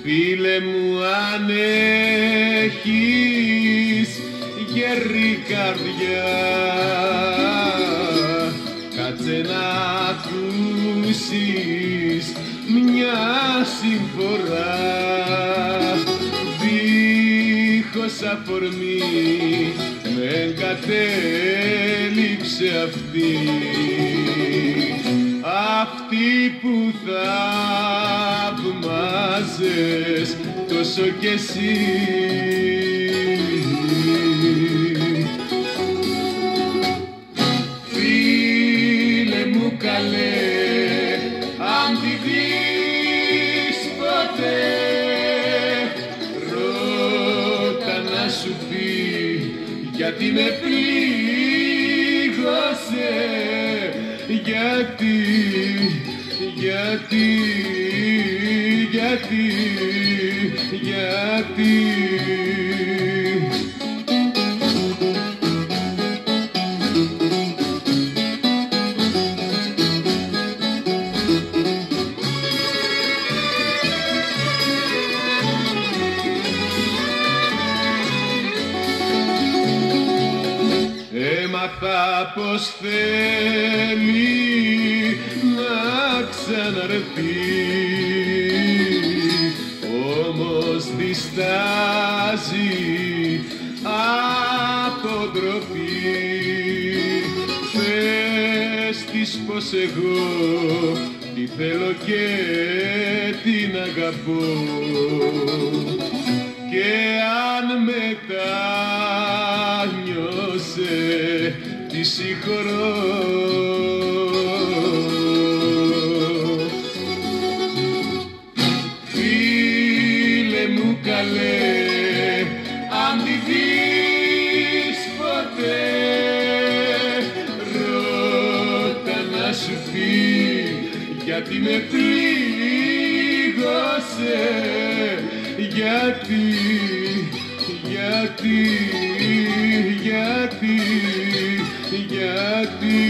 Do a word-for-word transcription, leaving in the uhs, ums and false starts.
Φίλε μου, αν έχεις γερή καρδιά, κάτσε να ακούσεις μια συμφορά. Δίχως αφορμή με εγκατέλειψε αυτή, αυτή που θαυμάζες τόσο κι εσύ. Φίλε μου καλέ, αν τη δεις ποτέ, ρώτα να σου πει γιατί με πλήγωσε, γιατί, γιατί, γιατί, γιατί. Έμαθα πως θέλει να ξαναρθεί, όμως διστάζει από ντροπή. Πες της πως εγώ τη θέλω και την αγαπώ, και αν μετάνιωσε τη συγχωρώ. Φίλε μου καλέ, αν τη δεις ποτέ, ρώτα να σου πει γιατί με πλήγωσε, γιατί, γιατί, γιατί, γιατί.